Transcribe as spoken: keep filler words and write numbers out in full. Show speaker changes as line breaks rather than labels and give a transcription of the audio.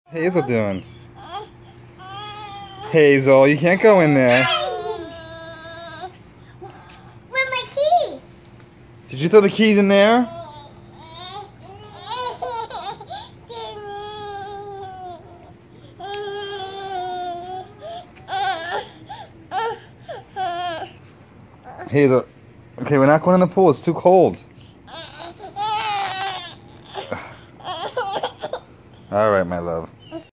Hazel doing? Hazel, you can't go in there.
Where's my key?
Did you throw the keys in there? Hazel, okay, we're not going in the pool. It's too cold. All right, my love.